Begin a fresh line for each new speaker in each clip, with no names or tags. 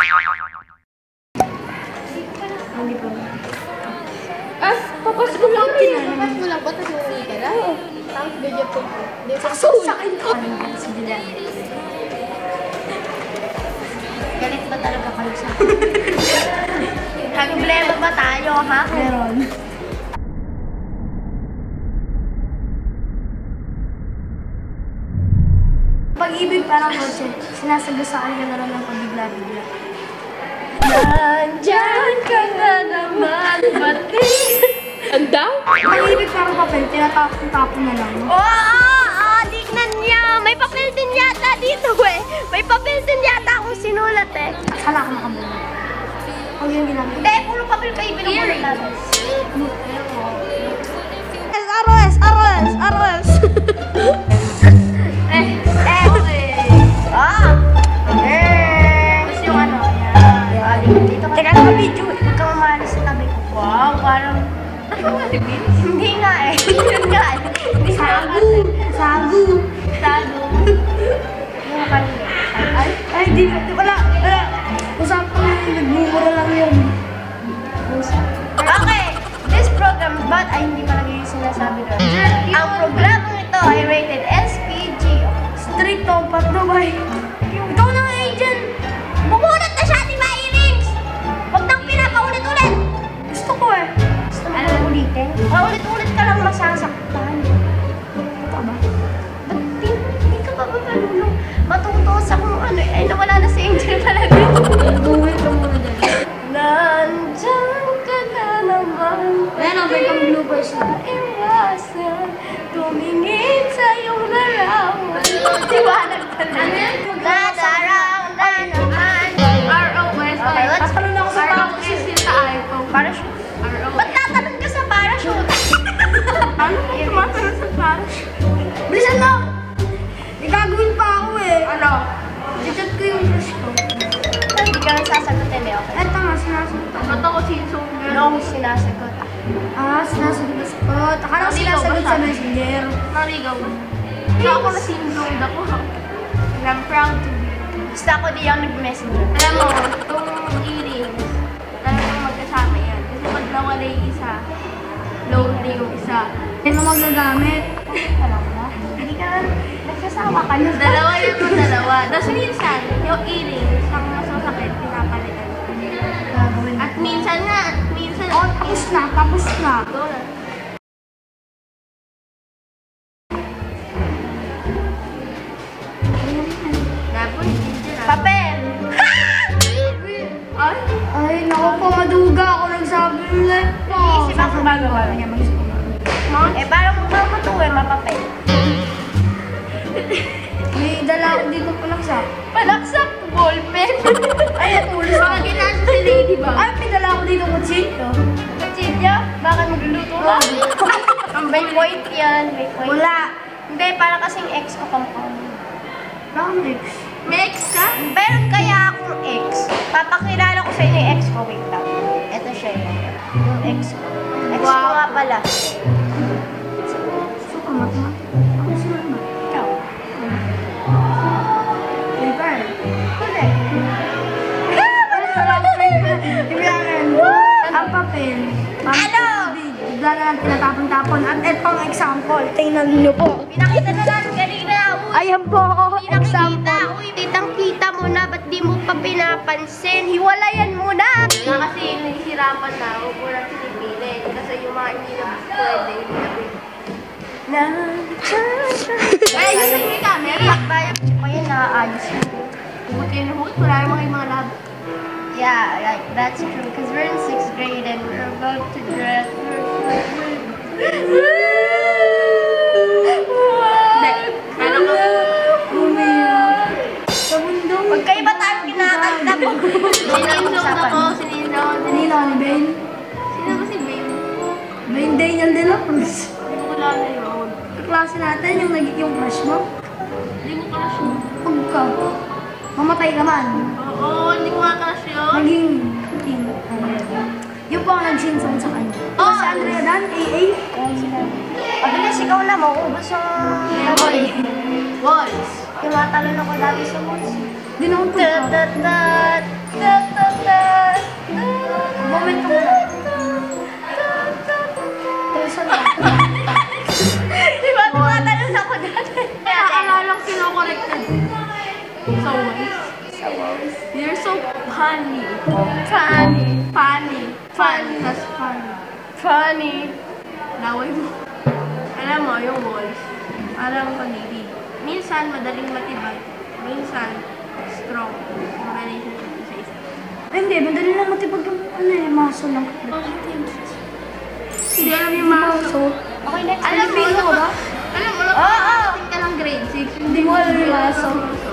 Hindi pa. Papas ko lang rin. Papas mo lang po, tapos umuwi ka na. Tapos video po. Sakin ko. Si Dylan. Galit ba talaga kayo sa akin? Problema ba tayo, ha? Meron. Pag-ibig parang kotse, sinasagasaan ka na lang ng pabigla-bigla. Nandyan ka na naman, bati. Ang daw? Pag-ibig parang papel, tinatapon-tapon na lang. Oo, tignan niya. May papel din yata dito eh. May papel din yata akong sinulat eh. Sala ka makabulat. Huwag yung ginagawa. Hindi, puro papel kayo binubulat natin. ROS! Tapos yung ano, yan. Teka, naka-video eh. Huwag ka mamahalis sa tabi ko. Wow, parang... Hindi nga eh. Sagu. Yung kanina. Ay, di wala. Usapan na yun. Nagmumura lang yun. Okay. This program, but ay hindi pa lagi yung sinasabi doon. Ang programang ito ay rated SPG. Strict to, patnubay. Ikaw na nga agent. Bumunot na siya, di ba, Irings? Huwag nang pinapaulit-ulit. Gusto ko eh. Gusto mo na ulitin? Paulit-ulit ka lang masasaktan. Ito ba? Ba't di ka ba marunong matuto sa kung ano eh? Ay, nawala na si Angel talaga. Buhay ka muna dyan. Nandyan ka na naman. Ayan o, may kang bloopers na. Iwasan, tumingin sa iyong larawan. Tiwanag ka na. Nadarang na naman. ROS. Tatalon ako sa parachute. Parachute? Ba't tatalon ka sa parachute? Ano? Tumatalon sa parachute. Bilisan mo! Igagawin pa ako eh. Ano? I-chat ko yung crush ko. Hindi ka lang sasagutin eh, okay? Eto nga, sinasagot. Ba't ako sinsong girl? No, sinasagot. Sinasagot. Akala ko sinasagot sa messenger. Naligaw ba? Hindi ako nasinsong ako. And I'm proud to be. Basta ako di yung nag-messenger. Alam mo, itong earrings, talagang magkasama yan. Kasi pag nawala yung isa, lonely yung isa. Hindi mo magagamit. Alam mo? Hindi ka nagkasawa ka na. Dalawa yung dalawa. Tapos minsan, yung earrings, ang masasakit, pinapalitan. At minsan nga, oh, tapos na. Go na. Papel! Ay, naku po, maduga ako nagsabi ulit. Iisip ako magawa niya. Eh, parang mamatuwi, mapapel. May dala ako dito palaksak. Palaksak? Ballpen? Ay, natulis. Baka ginasa si Lady ba? Ay, may dala ako dito kutsilyo. Kutsilyo? Bakit magluluto ka? May point yan. Wala. Hindi, parang kasing ex ko kampang. Bakit ex? May ex ka? Meron kaya akong ex. Papakilala ko sa inyo yung ex ko. Wait lang. Ito siya yun. Yung ex ko. Ex ko nga pala. So, kamata? Ako sila naman. Ikaw? Paper? Correct. Ang papel. Ano? Bigla na lang tinatapon-tapon. At itong example. Tingnan niyo po. Pinakita na lang kanina. Ayan po. Example. Kitang-kita mo na, ba't di mo pa pinapansin? Hiwalayan mo na! Kasi naghihirapan na, huwag mo lang sinipilin. Kasi yung mga hindi na pwede, hindi na pwede. Ay, yun yung camera. Bayak pa yan, nakaayos yun. Hugot yun na hugot, wala yung mga lab. Yeah, like, that's true. Because we're in 6th grade and we're about to dress. Huwag kayo ba tayo kinakanta po? Sinisok ako, sinisok. Sinino ni Bane? Sino ba si Bane? Bane Daniel de la Cruz. Hindi ko kilala yun. Kaklase natin yung nagiging crush mo? Hindi ko crush mo. Huwag ka. Mamatay ka man. Oo, hindi ko nga crush yun. Naging team. Yung po ang nagsinsong sa kanya. Oo. Si Andrea Dan, AA. Pabilis, ikaw na mo. Ubus yung boys. Tumatalon ako dati sa malls.
Di na ako punta. Moment ko na. Tusan na.
Diba tumatalon ako dati?
Naaalala ko kinokorrekted. Sa walls.
Sa walls.
You're so funny.
Funny.
Funny. Funny. That's funny.
Funny.
Laway mo. Alam mo, yung walls. Parang pag-ibig. Minsan, madaling matibay. Minsan, strong. Yung relationship sa isa. Ay, hindi. Madali lang matibag yung maso lang. Hindi alam yung maso.
Okay, next.
Alam mo,
ko ba?
Alam mo,
Oo.
ka lang grade 6.
Hindi mo alam yung maso.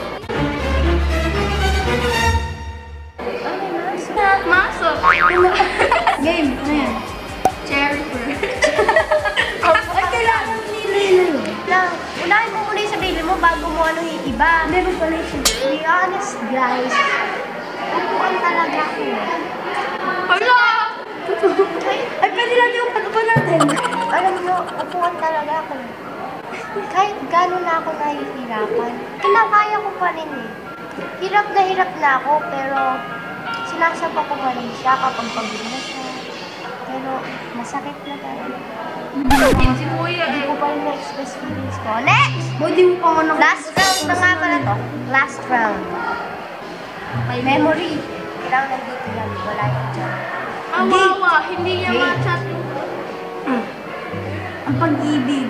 Maso.
Game. Ano yan?
Cherry fruit.
Ay, kailangan nilay lang. Unahin mo muna yung sarili mo bago mo ano yung iba.
Never pala siya.
To be honest, guys, upuan talaga ako.
Hala!
Ay, pwede lang yung patupan natin. Alam mo, upuan talaga ako. Kahit gano'n na ako nahihirapan, kinakaya ko pa rin eh. Hirap na ako, pero sinasapa ko pa rin siya kapag pagod na siya. Pero masakit na talaga.
Si Kuya
Hindi
eh.
ko pa rin na-express feelings ko. Next!
Hindi mo pa nga nang...
Last round na nga pala to. Last round.
May
Memory. Kailangan nandito yan. Wala yung dyan.
Awawa, hindi niya
Gate.
ma-chat. Ang pag-ibig.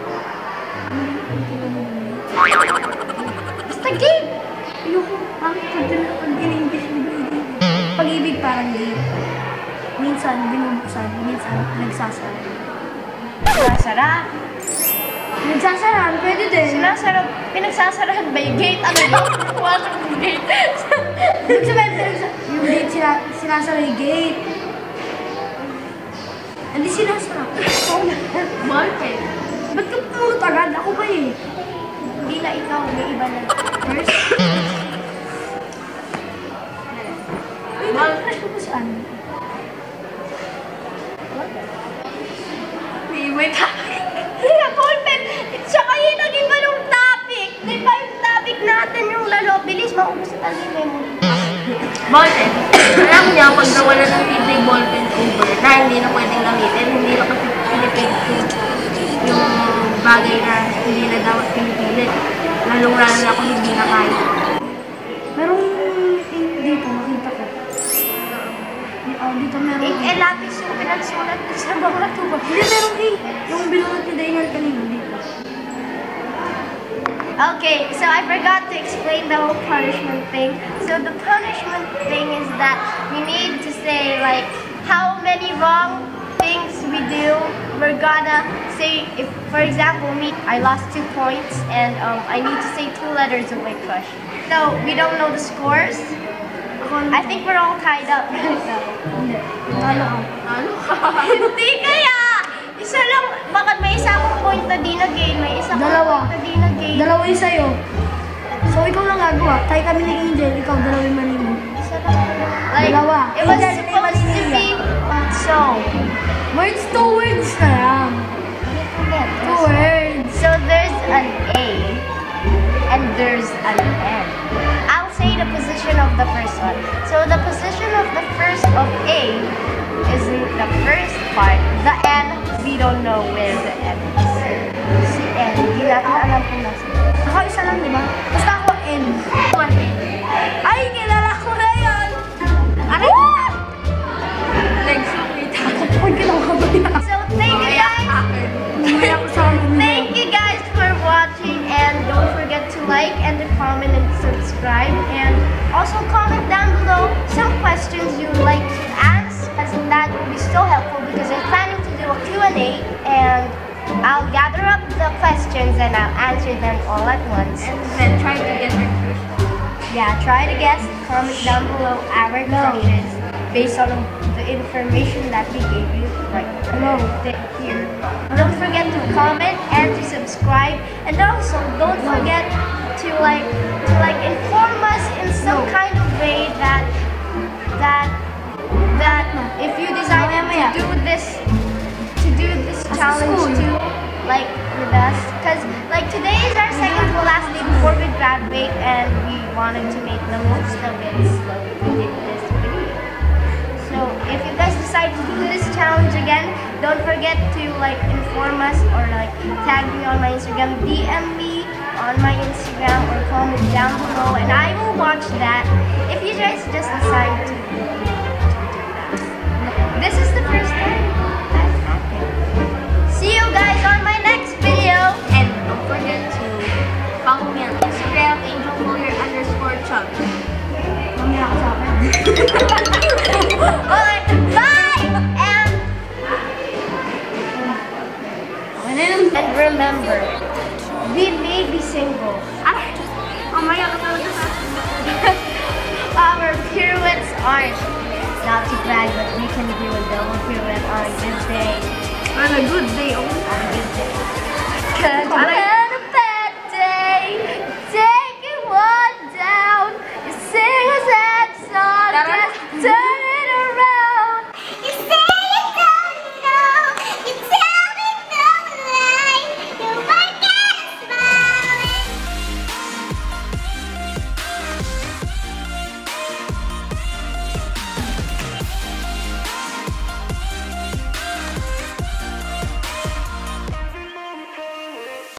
Basta game!
Ayoko, pag-in-English pag-ibig parang gate. Minsan, binubuksan. Minsan, nagsasara.
Sinasara.
Nagsasaraan, pwede din.
Sinasara. Pinagsasarahan ba yung gate? Ano yun? Water gate.
Ibig sabihin, yung gate, sinasara yung gate. Hindi sinasara. Bakit? Ba't ka pumulot agad? Ako ba eh?
Hindi na ikaw. May iba na.
First? Bakit ko ba saan? Wait.
Hindi na, ballpen. Tsaka yun, nag-iba yung topic. Di ba yung topic natin yung lalo? Bilis, maubos na yung memory.
Ballpen. Alam niya, pag nawala ng libre ballpen over na hindi na pwedeng gamitin, hindi na kasi pinipilit yung bagay na hindi na dapat pinipilit. Lalong-lalo na kung hindi na kaya. Merong dito, makita ko. Dito meron.
Lapis yung pinagsulat ko sa mga tuba.
Hindi, meron yung binunod ni Daniel kanina dito.
Okay, so I forgot to explain the whole punishment thing. So the punishment thing is that we need to say like how many wrong things we do. We're gonna say, if for example me, I lost 2 points and I need to say 2 letters of my crush. So we don't know the scores. I think we're all tied up right now.
Hindi. Talo ka. Talo ka?
Hindi kaya! Isa lang, bakit may isa akong point na di na-gain, may isa akong
Dalawa.
point na di na-gain.
Dalawa yung sa'yo. So, ikaw lang gagawa. Tayo kami ni Angel, ikaw dalawa yung mali mo.
Isa lang. Like,
Dalawa.
it was
Angel,
supposed to be, so,
Words to words na lang. Two words.
so there's an A, and there's an N. I'll say the position of the first one. So the position of the first of A is in the first part. The N, we don't know where the N is. Si N, hindi natin alam kung nasa.
Ako isa lang, di ba? Basta ako N. One N. Ay, kilala ko na yun! Ano? Legs ko, wait. Kapag ginawa ba niya?
So thank you guys.
Umaya ko sa amin.
Thank you guys for watching, and don't forget to like and to comment and subscribe, and also comment down below some questions you'd like to ask, as that will be so helpful because I'm planning to do a Q&A, and I'll gather up the questions and I'll answer them all at once.
And then try to get your first.
Yeah, try to guess. Comment down below our crushes based on the information that we gave you right here. Don't forget to comment and to subscribe, and also don't forget to like inform us in some kind of way that if you decide to do this challenge too, like with us, because like today is our second to last day before we grab and we wanted to make the most of it, so we did this video. So if you guys decide to do this challenge again, don't forget to like inform us or like tag me on my Instagram, DM me on my Instagram, or comment down below, and I will watch that if you guys just decide to do that. This is the first time that happened. See you guys on my next video,
And don't forget to follow me on Instagram, angelfuller_chub.
Alright, bye! And remember, we may be single.
Ay! Mamaya ka talaga sa
Our pirouettes aren't, not to brag, but we can do a double pirouette on a good day.
On a good day, oh.
On a good day.